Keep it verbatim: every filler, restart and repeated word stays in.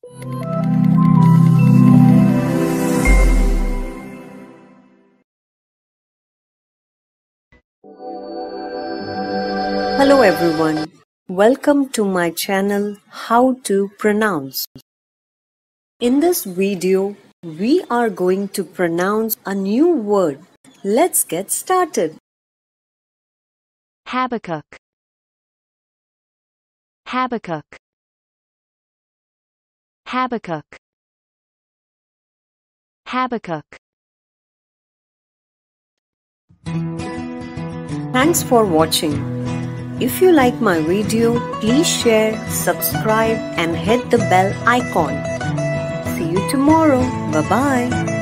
Hello everyone, welcome to my channel How to Pronounce. In this video, we are going to pronounce a new word. Let's get started. Habbakuk. Habbakuk. Habbakuk. Habbakuk. Thanks for watching. If you like my video, please share, subscribe and hit the bell icon. See you tomorrow. Bye-bye.